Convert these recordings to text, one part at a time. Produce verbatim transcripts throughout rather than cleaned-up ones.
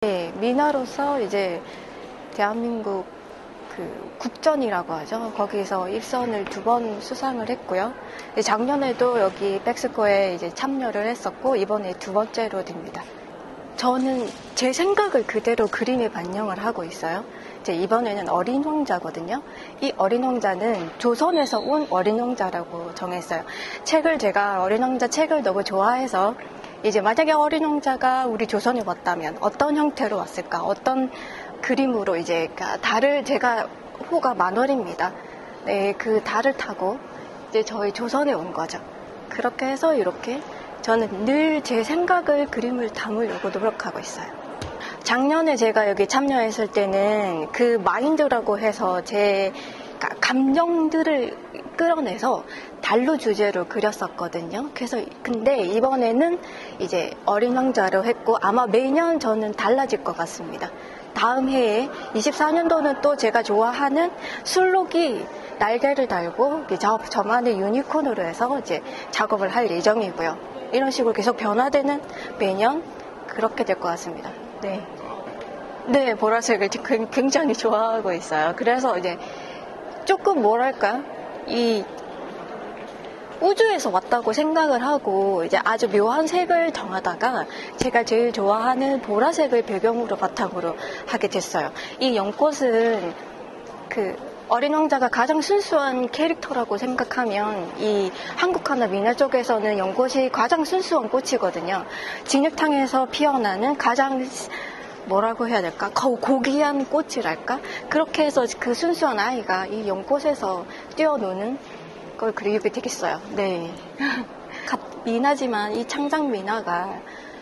네, 미나로서 이제 대한민국 그 국전이라고 하죠. 거기서 일선을 두 번 수상을 했고요. 작년에도 여기 백스코에 이제 참여를 했었고 이번에 두 번째로 됩니다. 저는 제 생각을 그대로 그림에 반영을 하고 있어요. 이제 이번에는 어린 왕자거든요. 이 어린 왕자는 조선에서 온 어린 왕자라고 정했어요. 책을 제가 어린 왕자 책을 너무 좋아해서 이제 만약에 어린 왕자가 우리 조선에 왔다면 어떤 형태로 왔을까? 어떤 그림으로 이제 달을 제가 호가 만월입니다. 네, 그 달을 타고 이제 저희 조선에 온 거죠. 그렇게 해서 이렇게 저는 늘 제 생각을 그림을 담으려고 노력하고 있어요. 작년에 제가 여기 참여했을 때는 그 마인드라고 해서 제 감정들을 끌어내서 달로 주제로 그렸었거든요. 그래서 근데 이번에는 이제 어린 왕자로 했고 아마 매년 저는 달라질 것 같습니다. 다음 해에 이십사 년도는 또 제가 좋아하는 술록이 날개를 달고 저, 저만의 유니콘으로 해서 이제 작업을 할 예정이고요. 이런 식으로 계속 변화되는 매년 그렇게 될 것 같습니다. 네. 네, 보라색을 굉장히 좋아하고 있어요. 그래서 이제 조금 뭐랄까, 이 우주에서 왔다고 생각을 하고 이제 아주 묘한 색을 정하다가 제가 제일 좋아하는 보라색을 배경으로 바탕으로 하게 됐어요. 이 연꽃은 그 어린 왕자가 가장 순수한 캐릭터라고 생각하면 이 한국 하나 미나 쪽에서는 연꽃이 가장 순수한 꽃이거든요. 진흙탕에서 피어나는 가장 뭐라고 해야 될까? 고귀한 꽃이랄까? 그렇게 해서 그 순수한 아이가 이 연꽃에서 뛰어노는 걸 그리게 되겠어요. 네. 미나지만 이 창작 미나가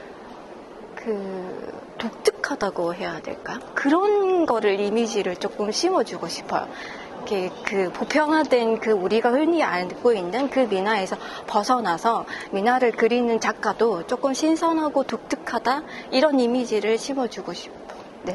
그 독특하다고 해야 될까? 그런 거를 이미지를 조금 심어주고 싶어요. 이렇게 그 보편화된 그 우리가 흔히 알고 있는 그 미나에서 벗어나서 미나를 그리는 작가도 조금 신선하고 독특하다 이런 이미지를 심어주고 싶어. 네.